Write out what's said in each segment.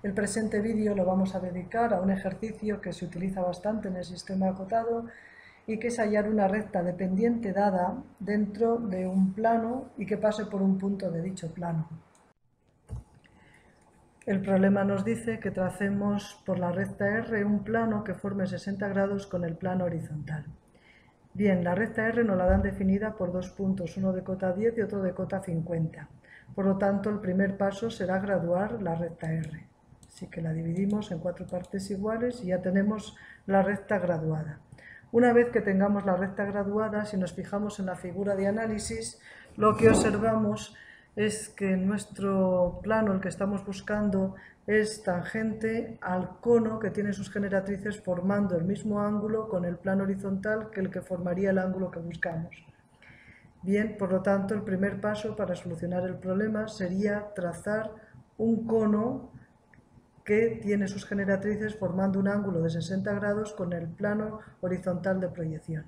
El presente vídeo lo vamos a dedicar a un ejercicio que se utiliza bastante en el sistema acotado y que es hallar una recta dependiente dada dentro de un plano y que pase por un punto de dicho plano. El problema nos dice que tracemos por la recta R un plano que forme 60 grados con el plano horizontal. Bien, la recta R nos la dan definida por dos puntos, uno de cota 10 y otro de cota 50. Por lo tanto, el primer paso será graduar la recta R. Así que la dividimos en 4 partes iguales y ya tenemos la recta graduada. Una vez que tengamos la recta graduada, si nos fijamos en la figura de análisis, lo que observamos es que nuestro plano, el que estamos buscando, es tangente al cono que tiene sus generatrices formando el mismo ángulo con el plano horizontal que el que formaría el ángulo que buscamos. Bien, por lo tanto, el primer paso para solucionar el problema sería trazar un cono que tiene sus generatrices formando un ángulo de 60 grados con el plano horizontal de proyección.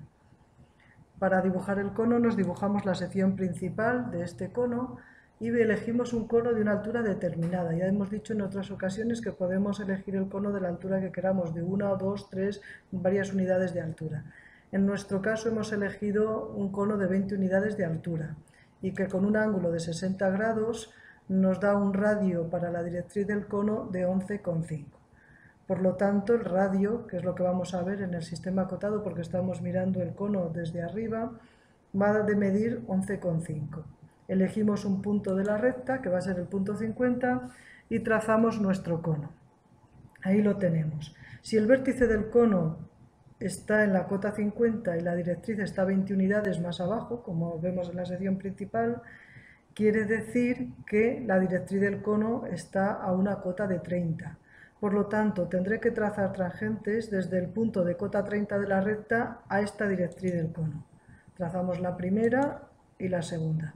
Para dibujar el cono nos dibujamos la sección principal de este cono y elegimos un cono de una altura determinada. Ya hemos dicho en otras ocasiones que podemos elegir el cono de la altura que queramos, de 1, 2, 3, varias unidades de altura. En nuestro caso hemos elegido un cono de 20 unidades de altura y que con un ángulo de 60 grados nos da un radio para la directriz del cono de 11,5. Por lo tanto, el radio, que es lo que vamos a ver en el sistema acotado porque estamos mirando el cono desde arriba, va de medir 11,5. Elegimos un punto de la recta, que va a ser el punto 50, y trazamos nuestro cono. Ahí lo tenemos. Si el vértice del cono está en la cota 50 y la directriz está 20 unidades más abajo, como vemos en la sección principal, quiere decir que la directriz del cono está a una cota de 30. Por lo tanto, tendré que trazar tangentes desde el punto de cota 30 de la recta a esta directriz del cono. Trazamos la primera y la segunda.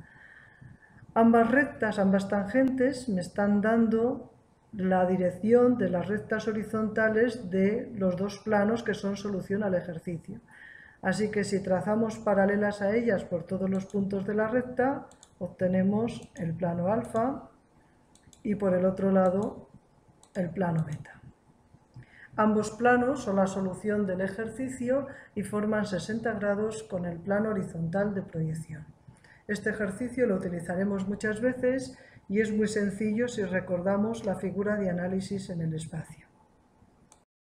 Ambas rectas, ambas tangentes, me están dando la dirección de las rectas horizontales de los dos planos que son solución al ejercicio. Así que si trazamos paralelas a ellas por todos los puntos de la recta, obtenemos el plano alfa y por el otro lado el plano beta. Ambos planos son la solución del ejercicio y forman 60 grados con el plano horizontal de proyección. Este ejercicio lo utilizaremos muchas veces y es muy sencillo si recordamos la figura de análisis en el espacio.